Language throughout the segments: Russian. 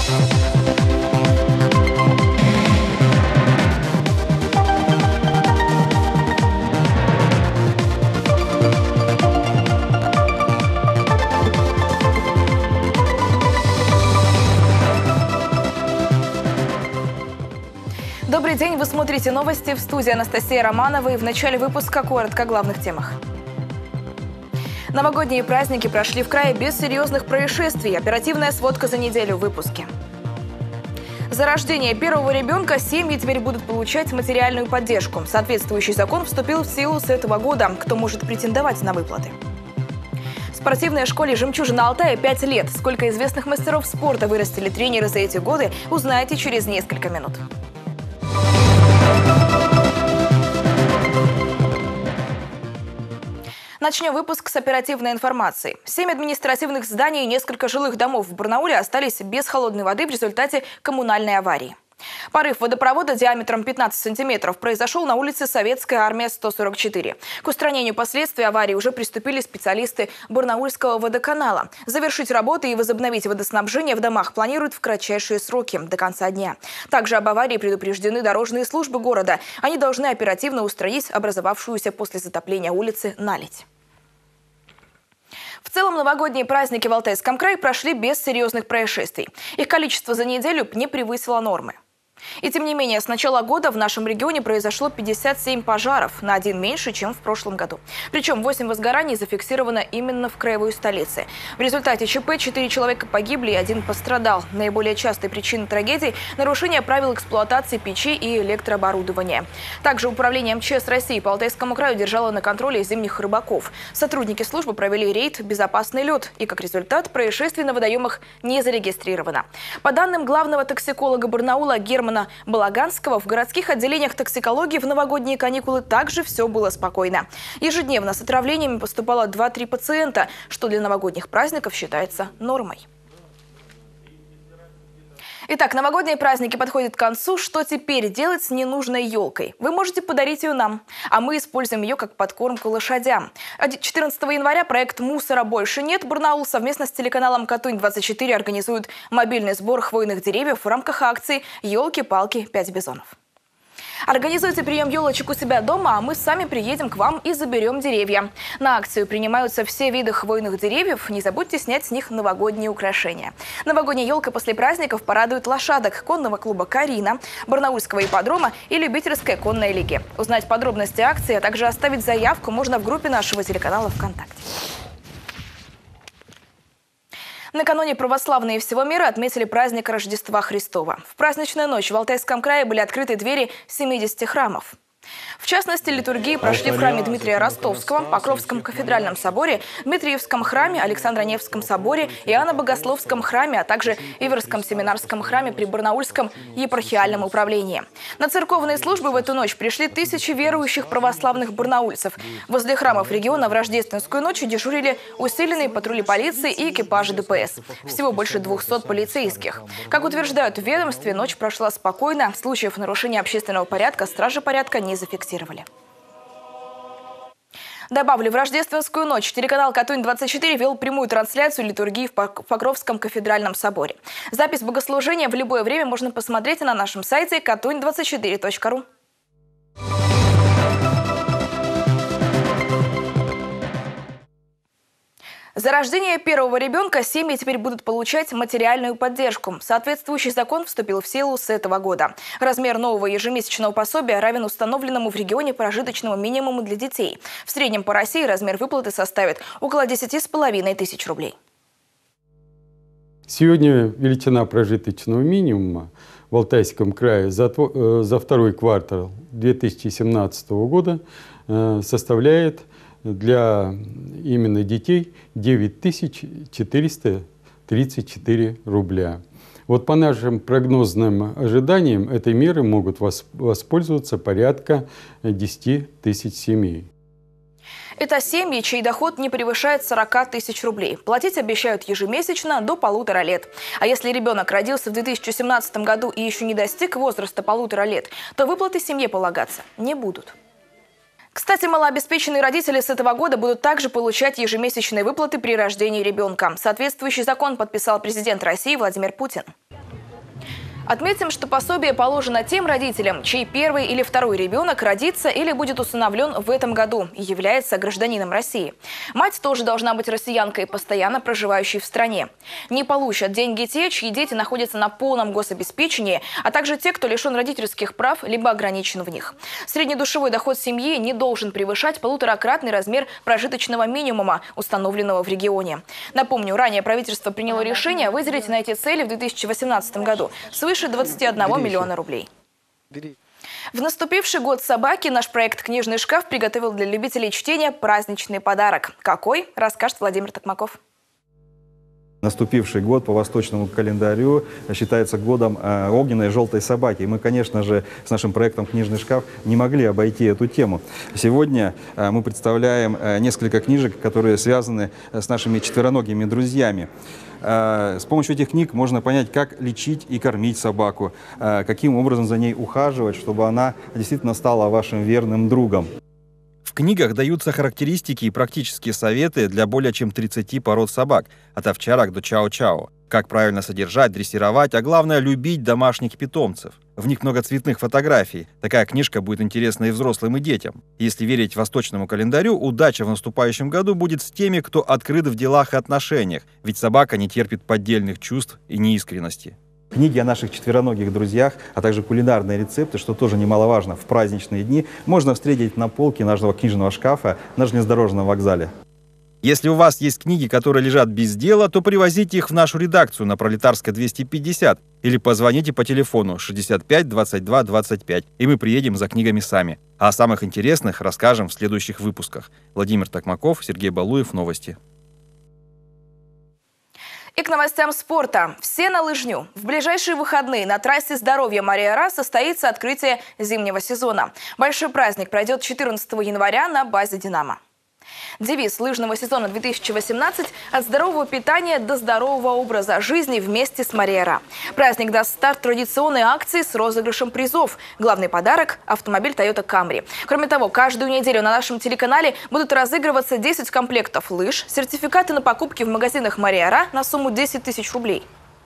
Добрый день, вы смотрите новости, в студии Анастасия Романова, и в начале выпуска коротко о главных темах. Новогодние праздники прошли в крае без серьезных происшествий. Оперативная сводка за неделю в выпуске. За рождение первого ребенка семьи теперь будут получать материальную поддержку. Соответствующий закон вступил в силу с этого года. Кто может претендовать на выплаты? В спортивной школе «Жемчужина Алтая» 5 лет. Сколько известных мастеров спорта вырастили тренеры за эти годы, узнаете через несколько минут. Начнем выпуск с оперативной информации. 7 административных зданий и несколько жилых домов в Барнауле остались без холодной воды в результате коммунальной аварии. Порыв водопровода диаметром 15 сантиметров произошел на улице Советская армия 144. К устранению последствий аварии уже приступили специалисты Барнаульского водоканала. Завершить работы и возобновить водоснабжение в домах планируют в кратчайшие сроки, до конца дня. Также об аварии предупреждены дорожные службы города. Они должны оперативно устранить образовавшуюся после затопления улицы наледь. В целом, новогодние праздники в Алтайском крае прошли без серьезных происшествий. Их количество за неделю не превысило нормы. И тем не менее, с начала года в нашем регионе произошло 57 пожаров, на 1 меньше, чем в прошлом году. Причем 8 возгораний зафиксировано именно в краевой столице. В результате ЧП 4 человека погибли и 1 пострадал. Наиболее частой причиной трагедий – нарушение правил эксплуатации печи и электрооборудования. Также управление МЧС России по Алтайскому краю держало на контроле зимних рыбаков. Сотрудники службы провели рейд «Безопасный лед», и как результат происшествий на водоемах не зарегистрировано. По данным главного токсиколога Барнаула Германа Балаганского, в городских отделениях токсикологии в новогодние каникулы также все было спокойно. Ежедневно с отравлениями поступало 2-3 пациента, что для новогодних праздников считается нормой. Итак, новогодние праздники подходят к концу. Что теперь делать с ненужной елкой? Вы можете подарить ее нам, а мы используем ее как подкормку лошадям. 14 января проект «Мусора больше нет» Барнаул совместно с телеканалом «Катунь-24» организует мобильный сбор хвойных деревьев в рамках акции «Елки-палки 5 бизонов». Организуйте прием елочек у себя дома, а мы сами приедем к вам и заберем деревья. На акцию принимаются все виды хвойных деревьев. Не забудьте снять с них новогодние украшения. Новогодняя елка после праздников порадует лошадок конного клуба «Карина», Барнаульского ипподрома и любительской конной лиги. Узнать подробности акции, а также оставить заявку можно в группе нашего телеканала ВКонтакте. Накануне православные всего мира отметили праздник Рождества Христова. В праздничную ночь в Алтайском крае были открыты двери 70 храмов. В частности, литургии прошли в храме Дмитрия Ростовского, Покровском кафедральном соборе, Дмитриевском храме, Александро-Невском соборе, Иоанно-Богословском храме, а также Иверском семинарском храме при Барнаульском епархиальном управлении. На церковные службы в эту ночь пришли тысячи верующих православных барнаульцев. Возле храмов региона в рождественскую ночь дежурили усиленные патрули полиции и экипажи ДПС. Всего больше 200 полицейских. Как утверждают в ведомстве, ночь прошла спокойно. Случаев нарушения общественного порядка стражи порядка не зафиксировали. Добавлю, в рождественскую ночь телеканал «Катунь-24» вел прямую трансляцию литургии в Покровском кафедральном соборе. Запись богослужения в любое время можно посмотреть на нашем сайте katuny24.ru. За рождение первого ребенка семьи теперь будут получать материальную поддержку. Соответствующий закон вступил в силу с этого года. Размер нового ежемесячного пособия равен установленному в регионе прожиточному минимуму для детей. В среднем по России размер выплаты составит около 10,5 тысяч рублей. Сегодня величина прожиточного минимума в Алтайском крае за второй квартал 2017 года составляет для именно детей 9434 рубля. Вот по нашим прогнозным ожиданиям этой меры могут воспользоваться порядка 10 тысяч семей. Это семьи, чей доход не превышает 40 тысяч рублей. Платить обещают ежемесячно до 1,5 лет. А если ребенок родился в 2017 году и еще не достиг возраста 1,5 лет, то выплаты семье полагаться не будут. Кстати, малообеспеченные родители с этого года будут также получать ежемесячные выплаты при рождении ребенка. Соответствующий закон подписал президент России Владимир Путин. Отметим, что пособие положено тем родителям, чей первый или второй ребенок родится или будет усыновлен в этом году и является гражданином России. Мать тоже должна быть россиянкой, постоянно проживающей в стране. Не получат деньги те, чьи дети находятся на полном гособеспечении, а также те, кто лишен родительских прав либо ограничен в них. Среднедушевой доход семьи не должен превышать 1,5-кратный размер прожиточного минимума, установленного в регионе. Напомню, ранее правительство приняло решение выделить на эти цели в 2018 году свыше 21 миллиона рублей. В наступивший год собаки наш проект «Книжный шкаф» приготовил для любителей чтения праздничный подарок. Какой, расскажет Владимир Токмаков. Наступивший год по восточному календарю считается годом огненной желтой собаки. И мы, конечно же, с нашим проектом «Книжный шкаф» не могли обойти эту тему. Сегодня мы представляем несколько книжек, которые связаны с нашими четвероногими друзьями. С помощью этих книг можно понять, как лечить и кормить собаку, каким образом за ней ухаживать, чтобы она действительно стала вашим верным другом. В книгах даются характеристики и практические советы для более чем 30 пород собак, от овчарок до чао-чао. Как правильно содержать, дрессировать, а главное – любить домашних питомцев. В них много цветных фотографий. Такая книжка будет интересна и взрослым, и детям. Если верить восточному календарю, удача в наступающем году будет с теми, кто открыт в делах и отношениях, ведь собака не терпит поддельных чувств и неискренности. Книги о наших четвероногих друзьях, а также кулинарные рецепты, что тоже немаловажно, в праздничные дни можно встретить на полке нашего книжного шкафа на железнодорожном вокзале. Если у вас есть книги, которые лежат без дела, то привозите их в нашу редакцию на Пролетарской 250 или позвоните по телефону 65 22 25, и мы приедем за книгами сами. А о самых интересных расскажем в следующих выпусках. Владимир Токмаков, Сергей Балуев, Новости. И к новостям спорта. Все на лыжню. В ближайшие выходные на трассе здоровья Мария-Ра состоится открытие зимнего сезона. Большой праздник пройдет 14 января на базе «Динамо». Девиз лыжного сезона 2018 – «От здорового питания до здорового образа жизни вместе с Мария-Ра». Праздник даст старт традиционной акции с розыгрышем призов. Главный подарок – автомобиль Toyota Camry. Кроме того, каждую неделю на нашем телеканале будут разыгрываться 10 комплектов лыж, сертификаты на покупки в магазинах Мария-Ра на сумму 10 тысяч рублей.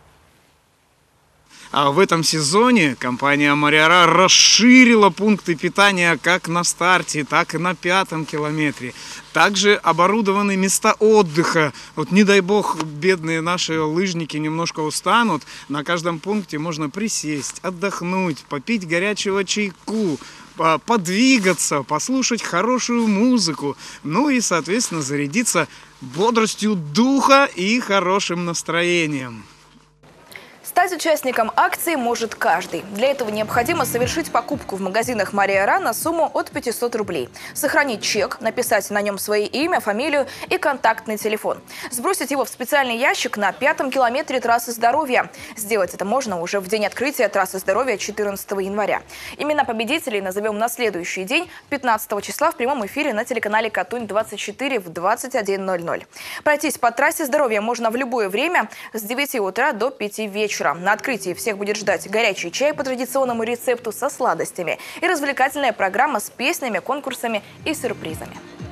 А в этом сезоне компания Мария-Ра расширила пункты питания как на старте, так и на 5-м километре. Также оборудованы места отдыха. Вот не дай бог бедные наши лыжники немножко устанут. На каждом пункте можно присесть, отдохнуть, попить горячего чайку, подвигаться, послушать хорошую музыку. Ну и, соответственно, зарядиться бодростью духа и хорошим настроением. Стать участником акции может каждый. Для этого необходимо совершить покупку в магазинах Мария-Ра на сумму от 500 рублей. Сохранить чек, написать на нем свое имя, фамилию и контактный телефон. Сбросить его в специальный ящик на 5-м километре трассы здоровья. Сделать это можно уже в день открытия трассы здоровья 14 января. Имена победителей назовем на следующий день, 15 числа в прямом эфире на телеканале Катунь-24 в 21:00. Пройтись по трассе здоровья можно в любое время с 9 утра до 5 вечера. На открытии всех будет ждать горячий чай по традиционному рецепту со сладостями и развлекательная программа с песнями, конкурсами и сюрпризами.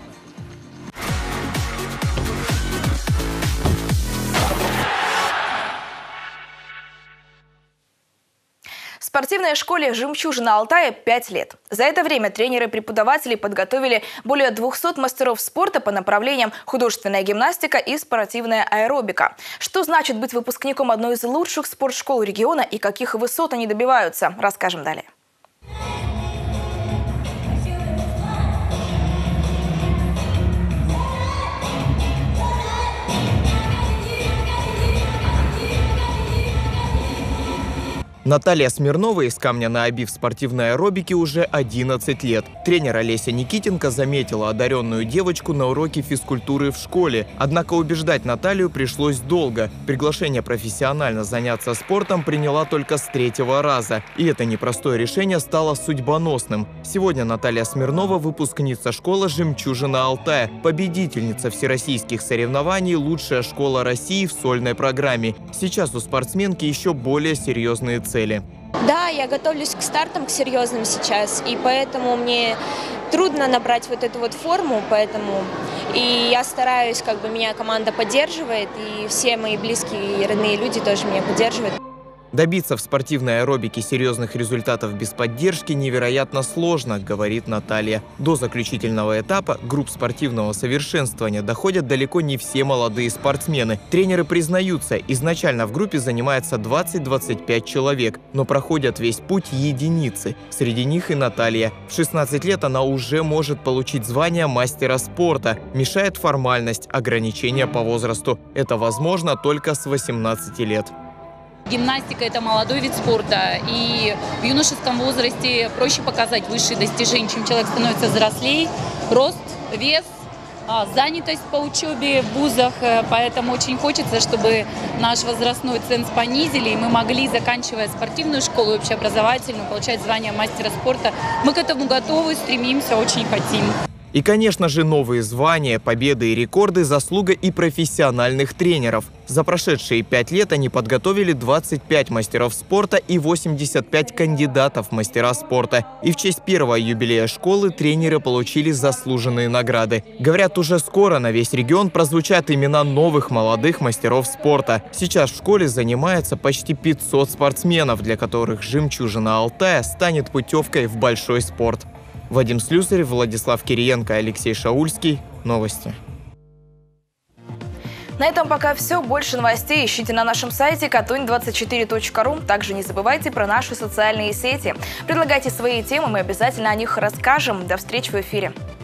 В спортивной школе «Жемчужина Алтая» 5 лет. За это время тренеры и преподаватели подготовили более 200 мастеров спорта по направлениям художественная гимнастика и спортивная аэробика. Что значит быть выпускником одной из лучших спортшкол региона и каких высот они добиваются, расскажем далее. Наталья Смирнова из Камня-на-Оби в спортивной аэробике уже 11 лет. Тренер Олеся Никитенко заметила одаренную девочку на уроке физкультуры в школе. Однако убеждать Наталью пришлось долго. Приглашение профессионально заняться спортом приняла только с 3-го раза. И это непростое решение стало судьбоносным. Сегодня Наталья Смирнова – выпускница школы «Жемчужина Алтая», победительница всероссийских соревнований «Лучшая школа России» в сольной программе. Сейчас у спортсменки еще более серьезные цели. Да, я готовлюсь к стартам, к серьезным сейчас, и поэтому мне трудно набрать вот эту вот форму, и я стараюсь, меня команда поддерживает, и все мои близкие и родные люди тоже меня поддерживают. Добиться в спортивной аэробике серьезных результатов без поддержки невероятно сложно, говорит Наталья. До заключительного этапа групп спортивного совершенствования доходят далеко не все молодые спортсмены. Тренеры признаются, изначально в группе занимается 20-25 человек, но проходят весь путь единицы. Среди них и Наталья. В 16 лет она уже может получить звание мастера спорта. Мешает формальность, ограничения по возрасту. Это возможно только с 18 лет. Гимнастика – это молодой вид спорта, и в юношеском возрасте проще показать высшие достижения, чем человек становится взрослее. Рост, вес, занятость по учебе в вузах, поэтому очень хочется, чтобы наш возрастной ценз понизили, и мы могли, заканчивая спортивную школу общеобразовательную, получать звание мастера спорта. Мы к этому готовы, стремимся, очень хотим. И, конечно же, новые звания, победы и рекорды – заслуга и профессиональных тренеров. За прошедшие 5 лет они подготовили 25 мастеров спорта и 85 кандидатов в мастера спорта. И в честь первого юбилея школы тренеры получили заслуженные награды. Говорят, уже скоро на весь регион прозвучат имена новых молодых мастеров спорта. Сейчас в школе занимается почти 500 спортсменов, для которых жемчужина Алтая станет путевкой в большой спорт. Вадим Слюсарев, Владислав Кириенко, Алексей Шаульский. Новости. На этом пока все. Больше новостей ищите на нашем сайте katuny24.ru. Также не забывайте про наши социальные сети. Предлагайте свои темы, мы обязательно о них расскажем. До встречи в эфире.